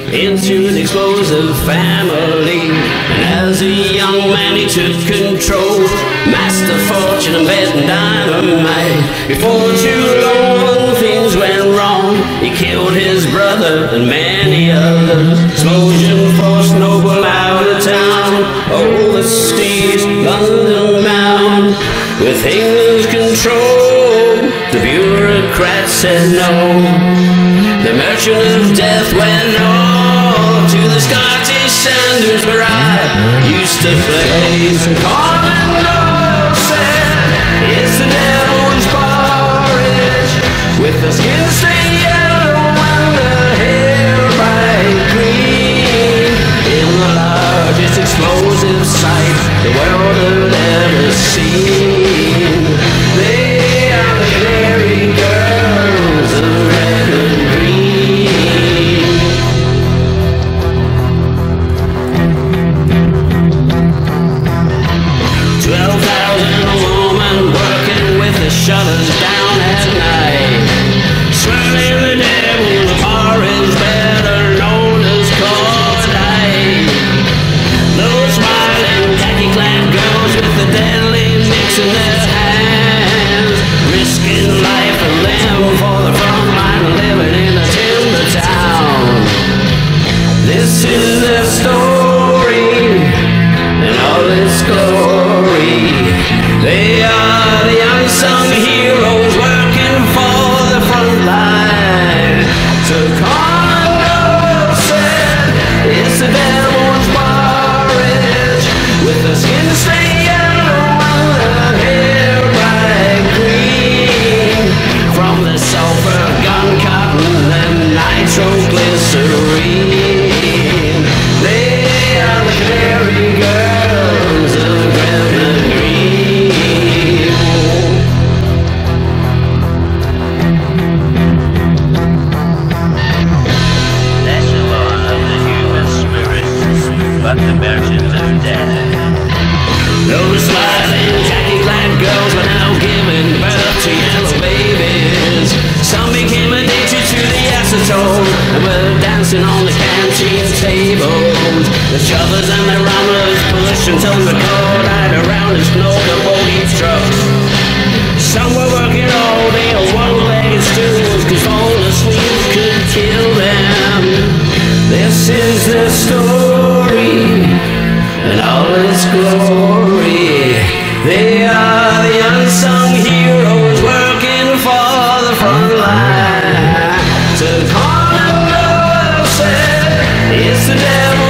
into an explosive family. And as a young man he took control, massed a fortune and bet dynamite. Before too long things went wrong. He killed his brother and many others. Explosion forced Noble out of town, overseas, London bound. With England's control, the bureaucrats said no. The merchant of death went north to the Scottish Sanders where I used to play. Colin Doyle said, it's the devil's porridge, with the skin stained yellow and the hair bright green. In the largest explosive sight the world had ever seen. They are the Canary girls of red and green. 12,000 women working with the shutters down at night, swirling the devil's porridge, better known as cordite. Those smiling khaki-clad girls with the deadly mix in their hands, risking life and limb for the front line, living in a timber town. This is their story in all its glory. They are the unsung heroes working for the front line. So Colin Doyle said, it's the devil's porridge, with the skin stained yellow and the hair bright green. From the sulfur, gun cotton and nitroglycerine. They are the Canary girls of Gretna Green. That's the law of the human spirit, but the merchant of death. Those smiling khaki-clad girls were now giving birth to yellow babies. Some became addicted to the acetone and were dancing on the canteen tables. The shovers and the runners pushed until the cold died around and smoked the bogey trucks. Some were working all day on one-legged stools, cause falling asleep could kill them. This is the story in all its glory. They are the unsung heroes working for the front line. So Colin Doyle said, it's the devil